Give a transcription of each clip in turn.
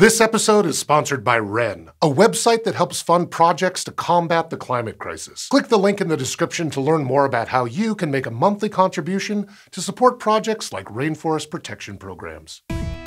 This episode is sponsored by Ren, a website that helps fund projects to combat the climate crisis. Click the link in the description to learn more about how you can make a monthly contribution to support projects like rainforest protection programs.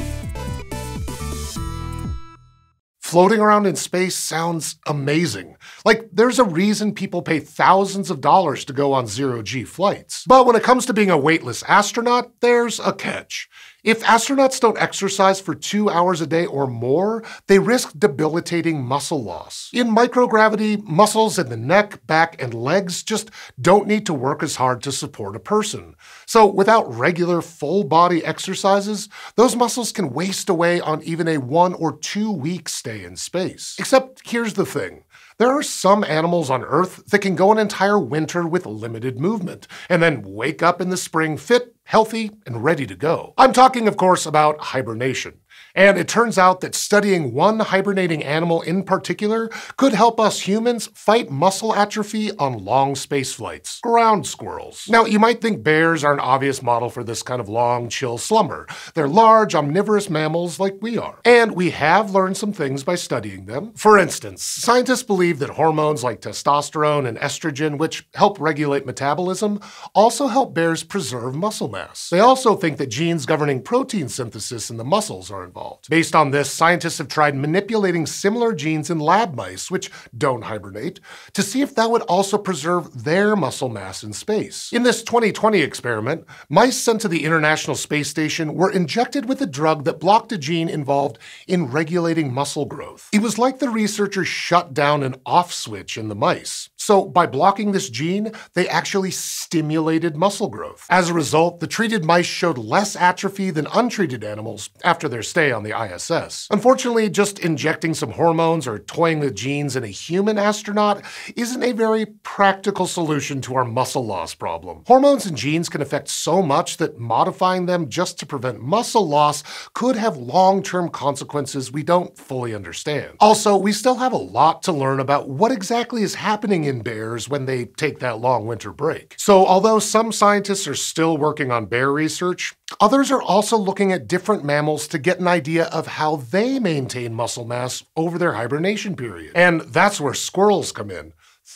Floating around in space sounds amazing. Like, there's a reason people pay thousands of dollars to go on zero-G flights. But when it comes to being a weightless astronaut, there's a catch. If astronauts don't exercise for 2 hours a day or more, they risk debilitating muscle loss. In microgravity, muscles in the neck, back, and legs just don't need to work as hard to support a person. So without regular full-body exercises, those muscles can waste away on even a 1 or 2 week stay in space. Except here's the thing. There are some animals on Earth that can go an entire winter with limited movement, and then wake up in the spring fit, healthy, and ready to go. I'm talking, of course, about hibernation. And it turns out that studying one hibernating animal in particular could help us humans fight muscle atrophy on long space flights: ground squirrels. Now, you might think bears are an obvious model for this kind of long, chill slumber. They're large, omnivorous mammals like we are. And we have learned some things by studying them. For instance, scientists believe that hormones like testosterone and estrogen, which help regulate metabolism, also help bears preserve muscle mass. They also think that genes governing protein synthesis in the muscles are involved. Based on this, scientists have tried manipulating similar genes in lab mice, which don't hibernate, to see if that would also preserve their muscle mass in space. In this 2020 experiment, mice sent to the International Space Station were injected with a drug that blocked a gene involved in regulating muscle growth. It was like the researchers shut down an off switch in the mice. So by blocking this gene, they actually stimulated muscle growth. As a result, the treated mice showed less atrophy than untreated animals after their stay on the ISS. Unfortunately, just injecting some hormones or toying with genes in a human astronaut isn't a very practical solution to our muscle loss problem. Hormones and genes can affect so much that modifying them just to prevent muscle loss could have long-term consequences we don't fully understand. Also, we still have a lot to learn about what exactly is happening in bears when they take that long winter break. So although some scientists are still working on bear research, others are also looking at different mammals to get an idea of how they maintain muscle mass over their hibernation period. And that's where squirrels come in.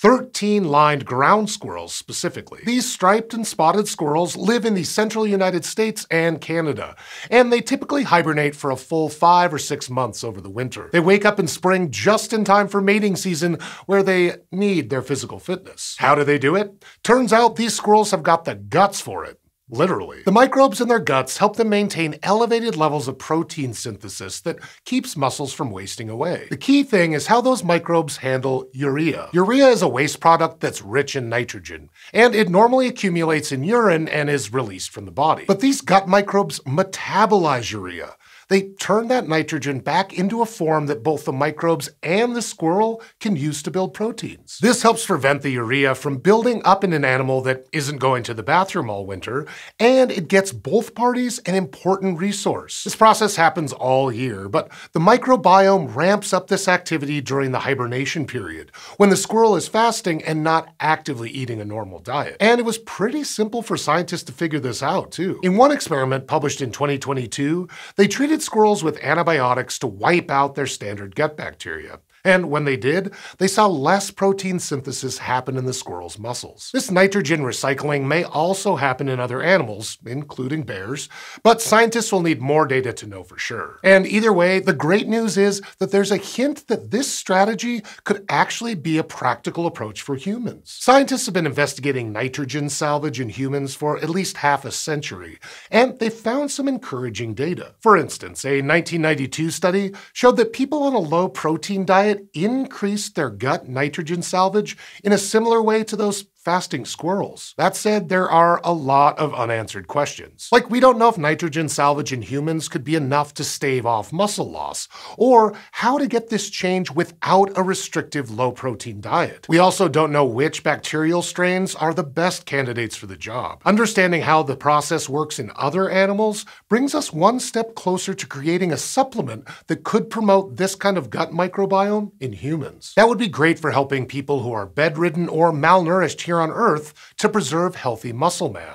13-lined ground squirrels, specifically. These striped and spotted squirrels live in the central United States and Canada, and they typically hibernate for a full 5 or 6 months over the winter. They wake up in spring just in time for mating season, where they need their physical fitness. How do they do it? Turns out these squirrels have got the guts for it. Literally. The microbes in their guts help them maintain elevated levels of protein synthesis that keeps muscles from wasting away. The key thing is how those microbes handle urea. Urea is a waste product that's rich in nitrogen, and it normally accumulates in urine and is released from the body. But these gut microbes metabolize urea. They turn that nitrogen back into a form that both the microbes and the squirrel can use to build proteins. This helps prevent the urea from building up in an animal that isn't going to the bathroom all winter, and it gets both parties an important resource. This process happens all year, but the microbiome ramps up this activity during the hibernation period, when the squirrel is fasting and not actively eating a normal diet. And it was pretty simple for scientists to figure this out, too. In one experiment published in 2022, they treated squirrels with antibiotics to wipe out their standard gut bacteria. And when they did, they saw less protein synthesis happen in the squirrel's muscles. This nitrogen recycling may also happen in other animals, including bears, but scientists will need more data to know for sure. And either way, the great news is that there's a hint that this strategy could actually be a practical approach for humans. Scientists have been investigating nitrogen salvage in humans for at least half a century, and they found some encouraging data. For instance, a 1992 study showed that people on a low-protein diet increased their gut nitrogen salvage in a similar way to those fasting squirrels. That said, there are a lot of unanswered questions. Like, we don't know if nitrogen salvage in humans could be enough to stave off muscle loss, or how to get this change without a restrictive low-protein diet. We also don't know which bacterial strains are the best candidates for the job. Understanding how the process works in other animals brings us one step closer to creating a supplement that could promote this kind of gut microbiome in humans. That would be great for helping people who are bedridden or malnourished here on Earth to preserve healthy muscle mass.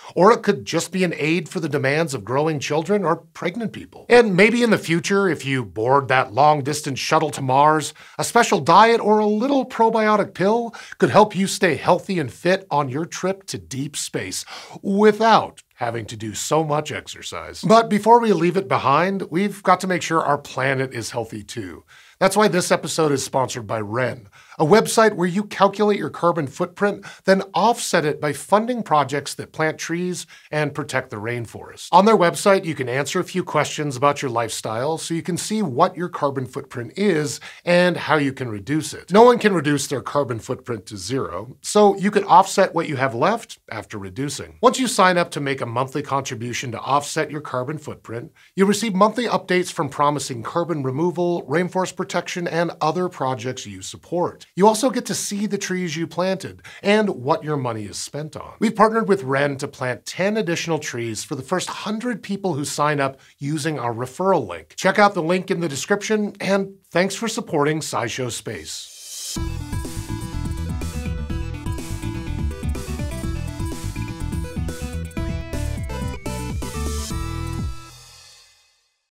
Or it could just be an aid for the demands of growing children or pregnant people. And maybe in the future, if you board that long-distance shuttle to Mars, a special diet or a little probiotic pill could help you stay healthy and fit on your trip to deep space without having to do so much exercise. But before we leave it behind, we've got to make sure our planet is healthy too. That's why this episode is sponsored by Ren, a website where you calculate your carbon footprint, then offset it by funding projects that plant trees and protect the rainforest. On their website, you can answer a few questions about your lifestyle so you can see what your carbon footprint is and how you can reduce it. No one can reduce their carbon footprint to zero, so you can offset what you have left after reducing. Once you sign up to make a monthly contribution to offset your carbon footprint, you'll receive monthly updates from promising carbon removal, rainforest protection, and other projects you support. You also get to see the trees you planted and what your money is spent on. We've partnered with Ren to plant 10 additional trees for the first 100 people who sign up using our referral link. Check out the link in the description, and thanks for supporting SciShow Space.